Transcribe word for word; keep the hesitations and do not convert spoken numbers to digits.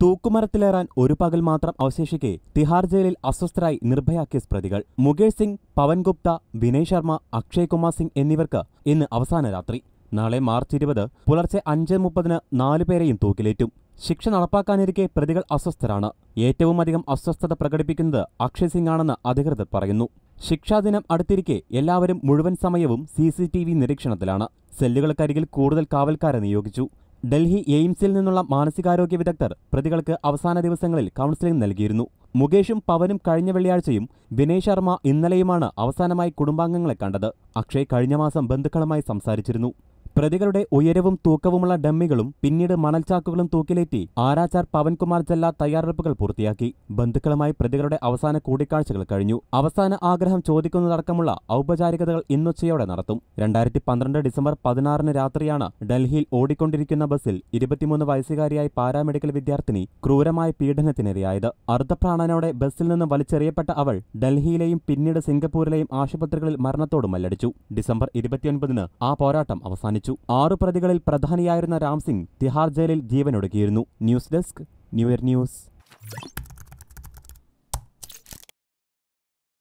തൂക്കുമരത്തിലേറാൻ ഒരു പകൽ മാത്രം അവശേഷിക്കെ തിഹാർ ജയിലിൽ അസ്വസ്ഥരായി നിർഭയ കേസ് പ്രതികൾ മുകേഷ് സിംഗ്, പവൻ ഗുപ്ത, വിനയ് ശർമ്മ, അക്ഷയ് കുമാർ സിംഗ് എന്നിവർക്ക് ഇന്ന് അവസാന രാത്രി. നാളെ മാർച്ച് ഇരുപത് പുലർച്ചെ അഞ്ച് മുപ്പതിന് നാലുപേരെയും തൂക്കിലേറ്റും. ശിക്ഷ നടപ്പാക്കാനിരിക്കെ പ്രതികൾ അസ്വസ്ഥരാണ്. ഏറ്റവുമധികം അസ്വസ്ഥത പ്രകടിപ്പിക്കുന്നത് അക്ഷയ് സിംഗ് ആണെന്ന് അധികൃതർ പറയുന്നു. ശിക്ഷാദിനം അടുത്തിരിക്കെ എല്ലാവരും മുഴുവൻ സമയവും സി സി ടി വി നിരീക്ഷണത്തിലാണ്. സെല്ലുകൾക്കരികിൽ കൂടുതൽ കാവൽക്കാരെ നിയോഗിച്ചു. ഡൽഹി എയിംസിൽ നിന്നുള്ള മാനസികാരോഗ്യ വിദഗ്ധർ പ്രതികൾക്ക് അവസാന ദിവസങ്ങളിൽ കൗൺസിലിംഗ് നൽകിയിരുന്നു. മുകേഷും പവനും കഴിഞ്ഞ വെള്ളിയാഴ്ചയും വിനയ് ശർമ്മ ഇന്നലെയുമാണ് അവസാനമായി കുടുംബാംഗങ്ങളെ കണ്ടത്. അക്ഷയ് കഴിഞ്ഞ മാസം ബന്ധുക്കളുമായി സംസാരിച്ചിരുന്നു. പ്രതികളുടെ ഉയരവും തൂക്കവുമുള്ള ഡമ്മികളും പിന്നീട് മണൽച്ചാക്കുകളും തൂക്കിലേറ്റി ആരാച്ചാർ പവൻകുമാർ ജല്ല തയ്യാറെടുപ്പുകൾ പൂർത്തിയാക്കി. ബന്ധുക്കളുമായി പ്രതികളുടെ അവസാന കൂടിക്കാഴ്ചകൾ കഴിഞ്ഞു. അവസാന ആഗ്രഹം ചോദിക്കുന്നതടക്കമുള്ള ഔപചാരികതകൾ ഇന്നുച്ചയോടെ നടത്തും. രണ്ടായിരത്തി പന്ത്രണ്ട് ഡിസംബർ പതിനാറിന് രാത്രിയാണ് ഡൽഹിയിൽ ഓടിക്കൊണ്ടിരിക്കുന്ന ബസ്സിൽ ഇരുപത്തിമൂന്ന് വയസ്സുകാരിയായ പാരാമെഡിക്കൽ വിദ്യാർത്ഥിനി ക്രൂരമായ പീഡനത്തിനിരയായത്. അർദ്ധപ്രാണനോടെ ബസ്സിൽ നിന്ന് വലിച്ചെറിയപ്പെട്ട അവൾ ഡൽഹിയിലെയും പിന്നീട് സിംഗപ്പൂരിലെയും ആശുപത്രികളിൽ മരണത്തോട് മല്ലടിച്ചു. ഡിസംബർ ഇരുപത്തിയൊൻപതിന് ആ പോരാട്ടം അവസാനിച്ചു. ആറു പ്രതികളിൽ പ്രധാനിയായിരുന്ന രാം സിംഗ് തിഹാർ ജയിലിൽ ജീവനൊടുക്കിയിരുന്നു. News desk, new year news.